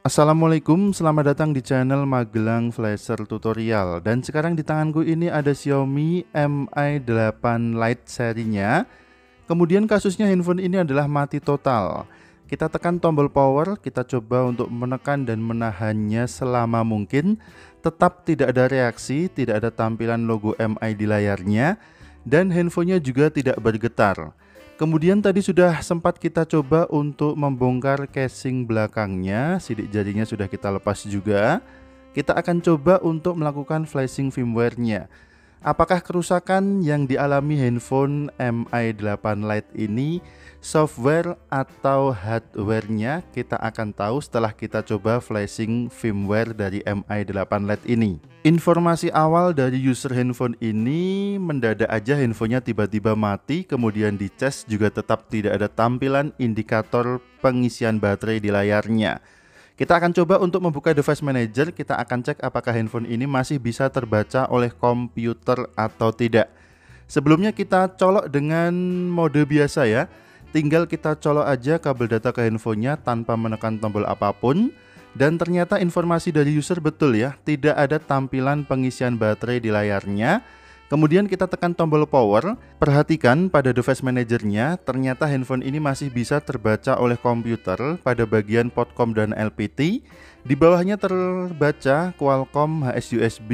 Assalamualaikum, selamat datang di channel Magelang Flasher Tutorial. Dan sekarang di tanganku ini ada Xiaomi Mi 8 Lite serinya. Kemudian kasusnya handphone ini adalah mati total. Kita tekan tombol power, kita coba untuk menekan dan menahannya selama mungkin. Tetap tidak ada reaksi, tidak ada tampilan logo Mi di layarnya. Dan handphonenya juga tidak bergetar. Kemudian tadi sudah sempat kita coba untuk membongkar casing belakangnya, sidik jarinya sudah kita lepas juga. Kita akan coba untuk melakukan flashing firmware-nya. Apakah kerusakan yang dialami handphone Mi 8 Lite ini software atau hardware-nya? Kita akan tahu setelah kita coba flashing firmware dari Mi 8 Lite ini. Informasi awal dari user handphone ini, mendadak aja handphonenya tiba-tiba mati, kemudian dicas juga tetap tidak ada tampilan indikator pengisian baterai di layarnya. Kita akan coba untuk membuka device manager, kita akan cek apakah handphone ini masih bisa terbaca oleh komputer atau tidak. Sebelumnya kita colok dengan mode biasa ya, tinggal kita colok aja kabel data ke handphonenya tanpa menekan tombol apapun. Dan ternyata informasi dari user betul ya, tidak ada tampilan pengisian baterai di layarnya. Kemudian kita tekan tombol power, perhatikan pada device manajernya, ternyata handphone ini masih bisa terbaca oleh komputer pada bagian Potcom dan LPT. Di bawahnya terbaca Qualcomm HS-USB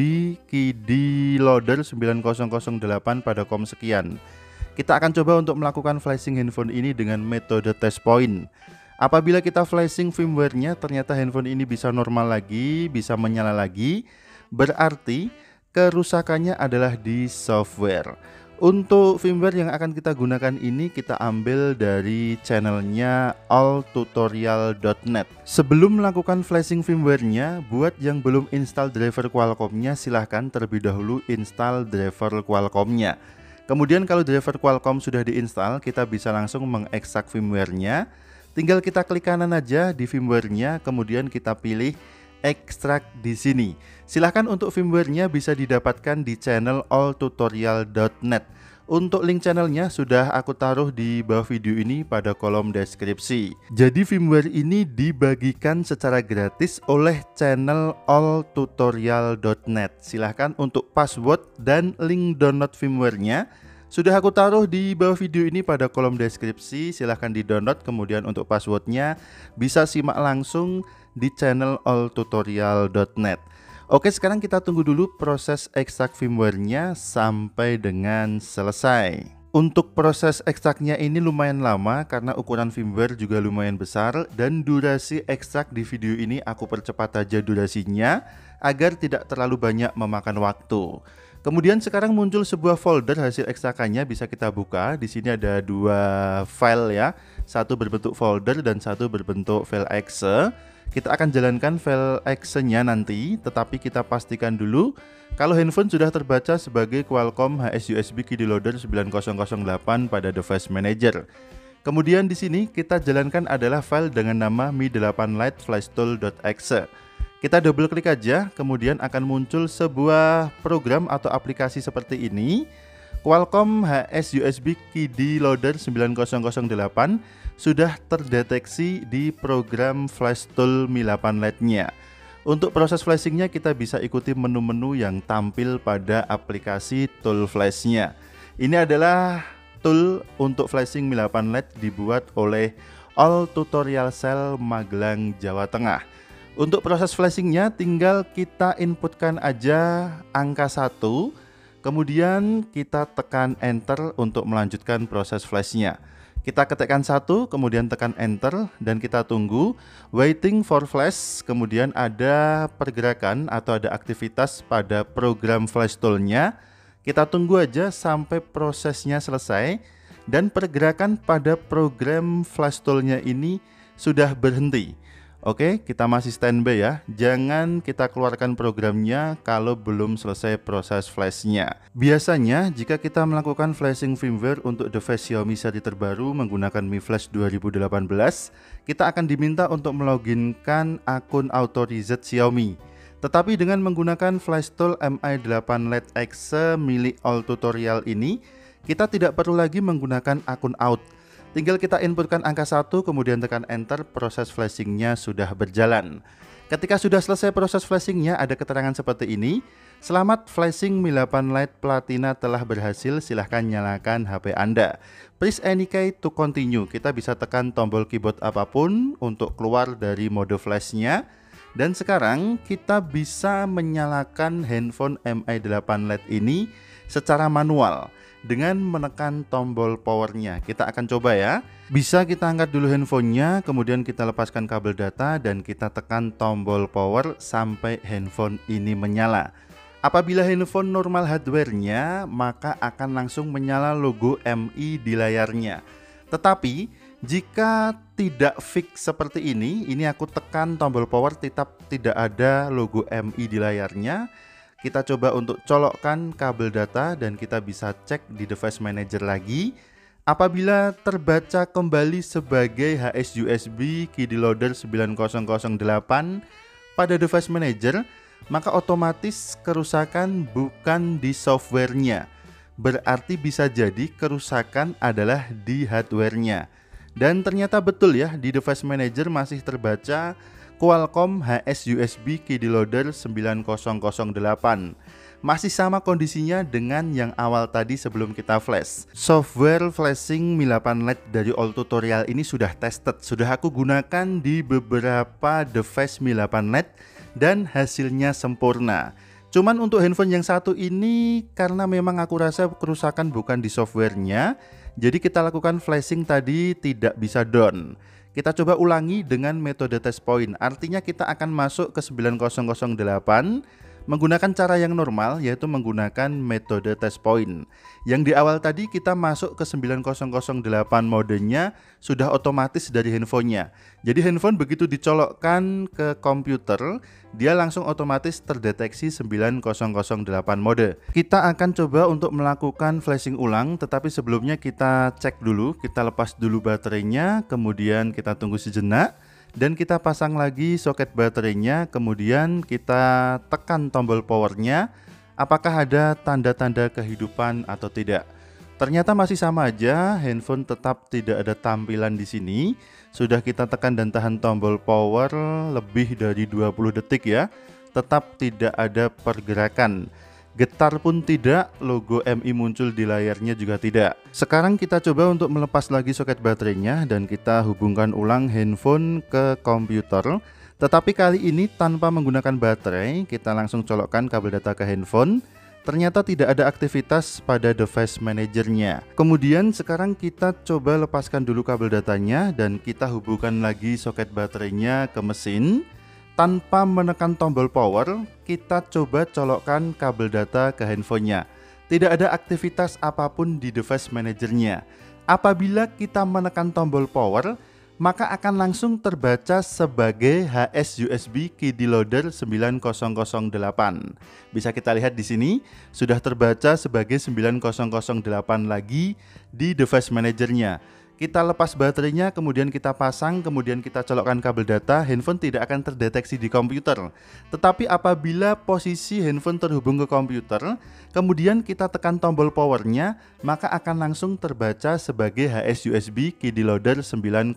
KD Loader 9008 pada COM sekian. Kita akan coba untuk melakukan flashing handphone ini dengan metode test point. Apabila kita flashing firmware-nya ternyata handphone ini bisa normal lagi, bisa menyala lagi, berarti kerusakannya adalah di software. Untuk firmware yang akan kita gunakan ini kita ambil dari channelnya alltutorial.net. Sebelum melakukan flashing firmware-nya, buat yang belum install driver Qualcomm-nya silahkan terlebih dahulu install driver Qualcomm-nya. Kemudian kalau driver Qualcomm sudah diinstal, kita bisa langsung mengekstrak firmware-nya. Tinggal kita klik kanan aja di firmware-nya, kemudian kita pilih ekstrak di sini. Silahkan untuk firmware-nya bisa didapatkan di channel alltutorial.net. Untuk link channelnya sudah aku taruh di bawah video ini pada kolom deskripsi. Jadi firmware ini dibagikan secara gratis oleh channel alltutorial.net. Silahkan untuk password dan link download firmware-nya sudah aku taruh di bawah video ini pada kolom deskripsi. Silahkan di download, kemudian untuk passwordnya bisa simak langsung di channel alltutorial.net. Oke, sekarang kita tunggu dulu proses ekstrak firmware-nya sampai dengan selesai. Untuk proses ekstraknya ini lumayan lama karena ukuran firmware juga lumayan besar, dan durasi ekstrak di video ini aku percepat aja durasinya agar tidak terlalu banyak memakan waktu. Kemudian sekarang muncul sebuah folder hasil ekstrakannya, bisa kita buka. Di sini ada dua file ya, satu berbentuk folder dan satu berbentuk file exe. Kita akan jalankan file exe-nya nanti, tetapi kita pastikan dulu kalau handphone sudah terbaca sebagai Qualcomm HS-USB KD Loader 9008 pada device manager. Kemudian di sini kita jalankan adalah file dengan nama Mi 8 Lite flashtool.exe. Kita double klik aja, kemudian akan muncul sebuah program atau aplikasi seperti ini. Qualcomm HS-USB KD Loader 9008 sudah terdeteksi di program FlashTool Mi 8 Lite-nya. Untuk proses flashingnya kita bisa ikuti menu-menu yang tampil pada aplikasi tool flash-nya. Ini adalah tool untuk flashing Mi 8 Lite dibuat oleh All Tutorial Cell Magelang, Jawa Tengah. Untuk proses flashingnya tinggal kita inputkan aja angka 1, kemudian kita tekan enter untuk melanjutkan proses flashnya. Kita ketikkan 1, kemudian tekan enter dan kita tunggu waiting for flash. Kemudian ada pergerakan atau ada aktivitas pada program flash tool-nya. Kita tunggu aja sampai prosesnya selesai dan pergerakan pada program flash tool-nya ini sudah berhenti. Oke, kita masih standby ya. Jangan kita keluarkan programnya kalau belum selesai proses flashnya. Biasanya jika kita melakukan flashing firmware untuk device Xiaomi seri terbaru menggunakan Mi Flash 2018, kita akan diminta untuk meloginkan akun auto reset Xiaomi. Tetapi dengan menggunakan flash tool Mi 8 Lite Exe milik All Tutorial ini, kita tidak perlu lagi menggunakan akun out. Tinggal kita inputkan angka 1, kemudian tekan enter, proses flashingnya sudah berjalan. Ketika sudah selesai proses flashingnya, ada keterangan seperti ini. Selamat flashing Mi 8 Lite Platina telah berhasil, silahkan nyalakan HP Anda. Press any key to continue. Kita bisa tekan tombol keyboard apapun untuk keluar dari mode flashnya. Dan sekarang kita bisa menyalakan handphone Mi 8 Lite ini secara manual dengan menekan tombol powernya. Kita akan coba ya. Bisa kita angkat dulu handphonenya, kemudian kita lepaskan kabel data dan kita tekan tombol power sampai handphone ini menyala. Apabila handphone normal hardware-nya, maka akan langsung menyala logo MI di layarnya. Tetapi jika tidak fix seperti ini aku tekan tombol power tetap tidak ada logo MI di layarnya. Kita coba untuk colokkan kabel data dan kita bisa cek di device manager lagi. Apabila terbaca kembali sebagai HS USB key loader 9008 pada device manager, maka otomatis kerusakan bukan di softwarenya. Berarti bisa jadi kerusakan adalah di hardwarenya. Dan ternyata betul ya, di device manager masih terbaca Qualcomm HS USB key loader 9008. Masih sama kondisinya dengan yang awal tadi sebelum kita flash. Software flashing Mi 8 Lite dari All Tutorial ini sudah tested, sudah aku gunakan di beberapa device Mi 8 Lite dan hasilnya sempurna. Cuman untuk handphone yang satu ini karena memang aku rasa kerusakan bukan di softwarenya, jadi kita lakukan flashing tadi tidak bisa down. Kita coba ulangi dengan metode test point. Artinya kita akan masuk ke 9008 menggunakan cara yang normal, yaitu menggunakan metode test point. Yang di awal tadi kita masuk ke 9008 modenya sudah otomatis dari handphonenya. Jadi handphone begitu dicolokkan ke komputer, dia langsung otomatis terdeteksi 9008 mode. Kita akan coba untuk melakukan flashing ulang, tetapi sebelumnya kita cek dulu, kita lepas dulu baterainya, kemudian kita tunggu sejenak. Dan kita pasang lagi soket baterainya, kemudian kita tekan tombol powernya. Apakah ada tanda-tanda kehidupan atau tidak? Ternyata masih sama aja, handphone tetap tidak ada tampilan di sini. Sudah kita tekan dan tahan tombol power lebih dari 20 detik ya, tetap tidak ada pergerakan. Getar pun tidak, logo MI muncul di layarnya juga tidak. Sekarang kita coba untuk melepas lagi soket baterainya dan kita hubungkan ulang handphone ke komputer. Tetapi kali ini tanpa menggunakan baterai, kita langsung colokkan kabel data ke handphone. Ternyata tidak ada aktivitas pada device manajernya. Kemudian sekarang kita coba lepaskan dulu kabel datanya dan kita hubungkan lagi soket baterainya ke mesin. Tanpa menekan tombol power, kita coba colokkan kabel data ke handphonenya. Tidak ada aktivitas apapun di device manajernya. Apabila kita menekan tombol power, maka akan langsung terbaca sebagai HS USB key loader 9008. Bisa kita lihat di sini sudah terbaca sebagai 9008 lagi di device manajernya. Kita lepas baterainya, kemudian kita pasang, kemudian kita colokkan kabel data, handphone tidak akan terdeteksi di komputer. Tetapi apabila posisi handphone terhubung ke komputer, kemudian kita tekan tombol powernya, maka akan langsung terbaca sebagai HS USB key loader 9008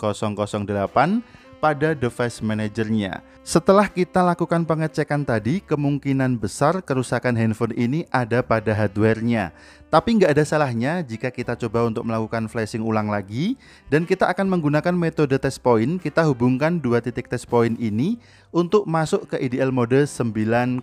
pada device manajernya. Setelah kita lakukan pengecekan tadi, kemungkinan besar kerusakan handphone ini ada pada hardwarenya. Tapi nggak ada salahnya jika kita coba untuk melakukan flashing ulang lagi, dan kita akan menggunakan metode test point. Kita hubungkan dua titik test point ini untuk masuk ke IDL mode 9008.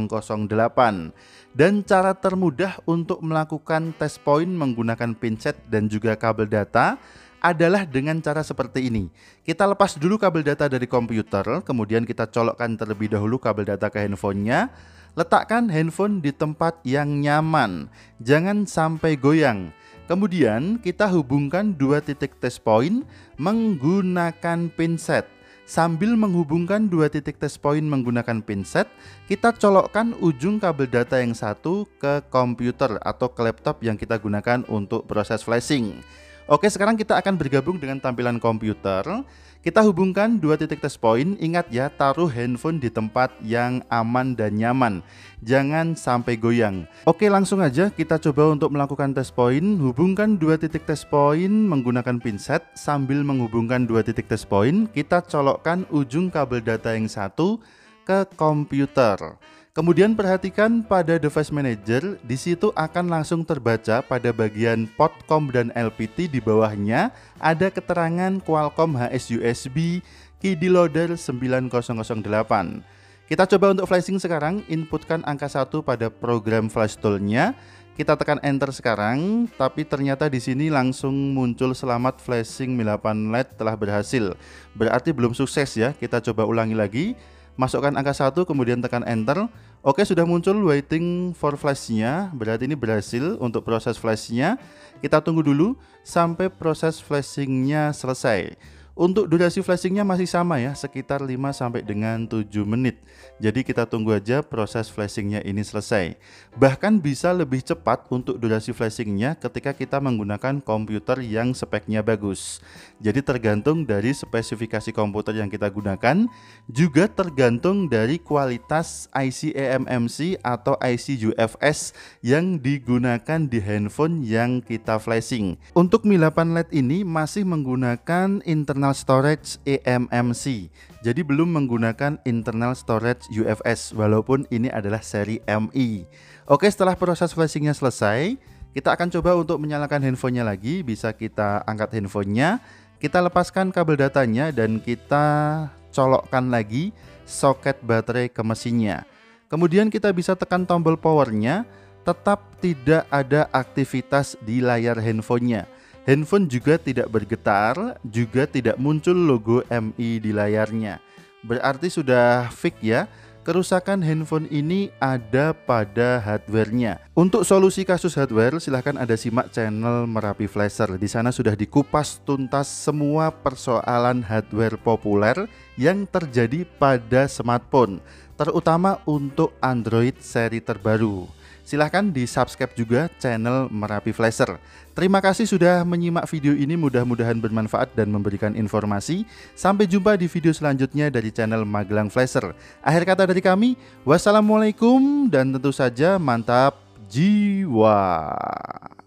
Dan cara termudah untuk melakukan test point menggunakan pinset dan juga kabel data adalah dengan cara seperti ini. Kita lepas dulu kabel data dari komputer, kemudian kita colokkan terlebih dahulu kabel data ke handphonenya. Letakkan handphone di tempat yang nyaman, jangan sampai goyang. Kemudian kita hubungkan dua titik test point menggunakan pinset. Sambil menghubungkan dua titik test point menggunakan pinset, kita colokkan ujung kabel data yang satu ke komputer atau ke laptop yang kita gunakan untuk proses flashing. Oke, sekarang kita akan bergabung dengan tampilan komputer. Kita hubungkan dua titik touch point. Ingat ya, taruh handphone di tempat yang aman dan nyaman. Jangan sampai goyang. Oke, langsung aja kita coba untuk melakukan touch point. Hubungkan dua titik touch point menggunakan pinset. Sambil menghubungkan dua titik touch point, kita colokkan ujung kabel data yang satu ke komputer. Kemudian perhatikan pada device manager, di situ akan langsung terbaca pada bagian port COM dan LPT. Di bawahnya ada keterangan Qualcomm HS-USB KD Loader 9008. Kita coba untuk flashing sekarang. Inputkan angka 1 pada program flash tool-nya. Kita tekan enter sekarang, tapi ternyata di sini langsung muncul selamat flashing Mi 8 Lite telah berhasil. Berarti belum sukses ya. Kita coba ulangi lagi. Masukkan angka 1 kemudian tekan enter. Oke, sudah muncul waiting for flash-nya. Berarti ini berhasil untuk proses flash-nya. Kita tunggu dulu sampai proses flashing-nya selesai. Untuk durasi flashing-nya masih sama ya, sekitar 5 sampai dengan 7 menit. Jadi kita tunggu aja proses flashing-nya ini selesai. Bahkan bisa lebih cepat untuk durasi flashing-nya ketika kita menggunakan komputer yang speknya bagus. Jadi tergantung dari spesifikasi komputer yang kita gunakan, juga tergantung dari kualitas IC eMMC atau IC UFS yang digunakan di handphone yang kita flashing. Untuk Mi 8 Lite ini masih menggunakan internal storage eMMC, jadi belum menggunakan internal storage UFS walaupun ini adalah seri MI. Oke, setelah proses flashingnya selesai, kita akan coba untuk menyalakan handphonenya lagi. Bisa kita angkat handphonenya, kita lepaskan kabel datanya dan kita colokkan lagi soket baterai ke mesinnya. Kemudian kita bisa tekan tombol powernya, tetap tidak ada aktivitas di layar handphonenya. Handphone juga tidak bergetar, juga tidak muncul logo MI di layarnya. Berarti sudah fix ya, kerusakan handphone ini ada pada hardware-nya. Untuk solusi kasus hardware, silahkan Anda simak channel Merapi Flasher. Di sana sudah dikupas tuntas semua persoalan hardware populer yang terjadi pada smartphone, terutama untuk Android seri terbaru. Silahkan di subscribe juga channel Merapi Flasher. Terima kasih sudah menyimak video ini, mudah-mudahan bermanfaat dan memberikan informasi. Sampai jumpa di video selanjutnya dari channel Magelang Flasher. Akhir kata dari kami, wassalamualaikum dan tentu saja mantap jiwa.